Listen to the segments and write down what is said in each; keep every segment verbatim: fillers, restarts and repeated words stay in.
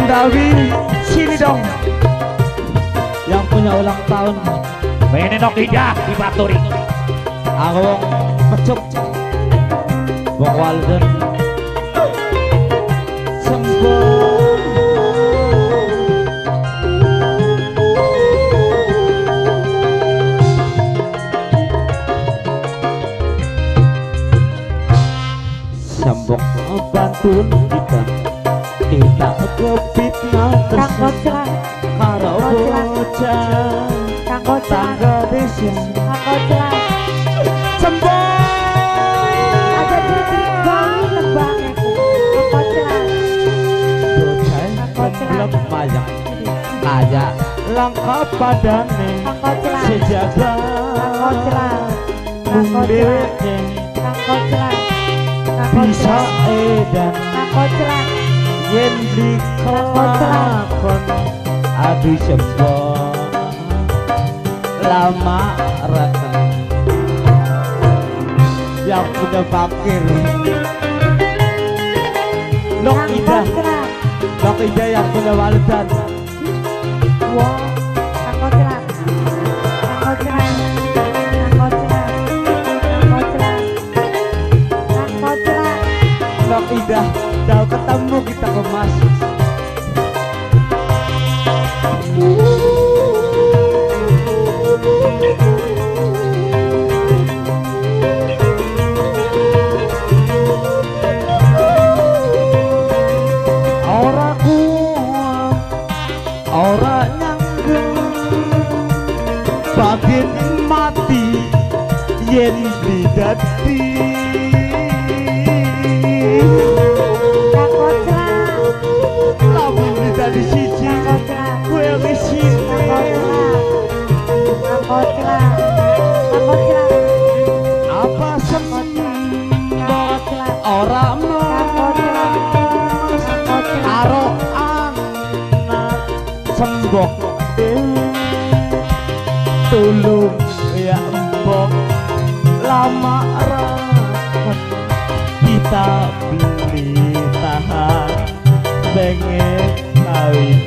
Dawi, sini dong. Yang punya ulang tahun. Ini dok Ida di Baturi. Aku wong pecuk. Wong Walden. Sembah. Sambok bantun kita. Kita kepit Kang Bocah, karo bocah Kang Bocah, tangga desa Kang Bocah. Sembah Ada diri banget banget. Kang Bocah, bocah belum mayak kaya langkah padane Kang Bocah, sejaga Kang Bocah, Kang Bocah, Kang Bocah, Kang bisa Bocah, edan Kang Bocah. yen beli kelakon aduh sembah lama rata yang punya fakir Nok Ida Nok Ida yang punya walidan Wow, Kang Bocah, Kang Bocah, Kang Bocah, Kang Bocah, Kang Bocah. Nok Ida dah ketemu kita kemas ora kuat ora nyanggeng bagian mati yen didadi Kang Bocah, lamun didadi siji Kang Bocah, kowe wis Kang Bocah, Kang Bocah, Kang Bocah, apa sembah ora mas karo anak sembok tulung ya embok lama rapat kita beli tahan pengen kawin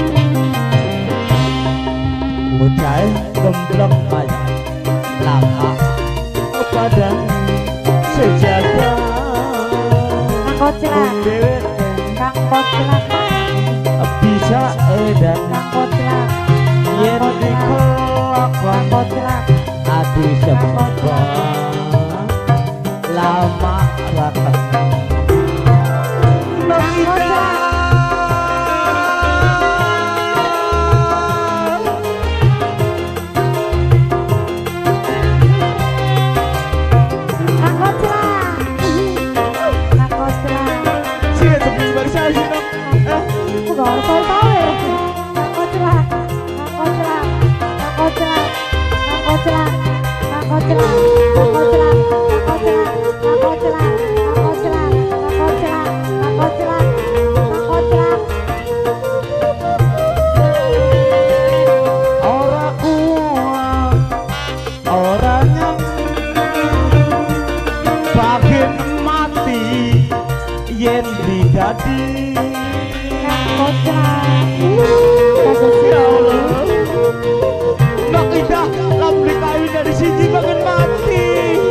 bocah gembleng aja lama pada sejaga Kang Bocah, dewek Kang Bocah, bisa edan Kang Bocah, yen Kang dikelakon Bocah, aduh sembah lama rata Nok Ida Kang Bocah, Kang Bocah. sini sebelum barisan sini Nok eh Aku gak harus tahu ya. Kang Bocah, Kang Bocah, Kang Bocah, Kang Bocah, Kang Bocah, Kang Bocah, Kang Bocah, Kang Bocah, Kang Bocah, Kang Bocah, Kang Bocah, Kang Bocah. ora kuat ora nyanggeng bagian mati yen didadi Kang Bocah. ya Allah Nok Ida lamun dikawin dari siji bagian mati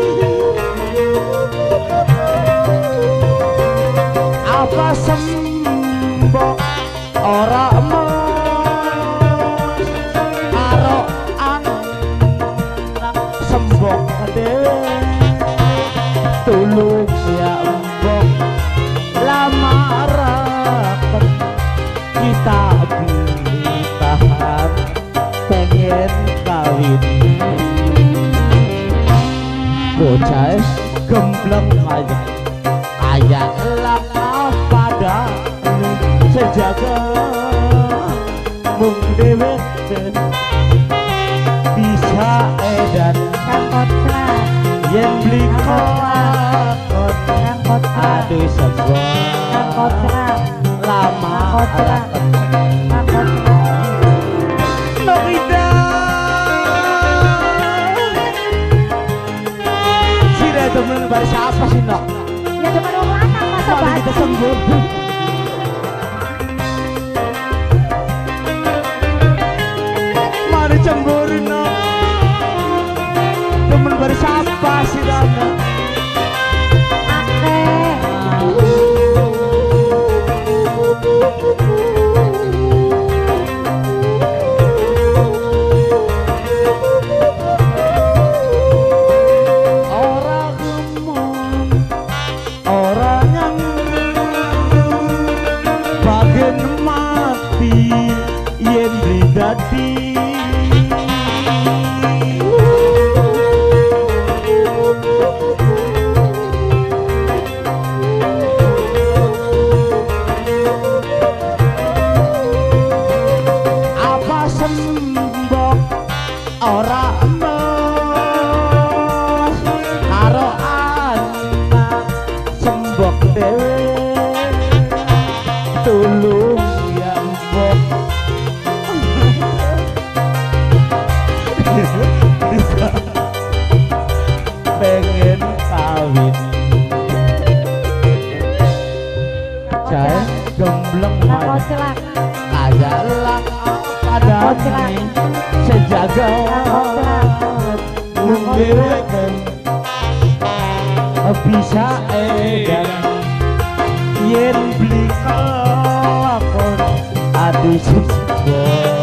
apa sembok ora emas karo anak sembok dhewe tulung ya embok lama rapat kita beli tahan pengen kawin bocah gembleng aja kayak lama pada sejaga mung dewek bisa edan Kang Bocah, yen beli kelakon Kang Bocah, aduh Kang sembah Bocah, lama Kang Bocah, Kang Bocah. Nok Ida sini temen baris apa sih Nok Ya cuma orang lanang masa kalau kita baju. sembuh bleng Kang Kocelak, kaya lang padane sejaga mungkin bisa edan yen beli kelakon adu sesgo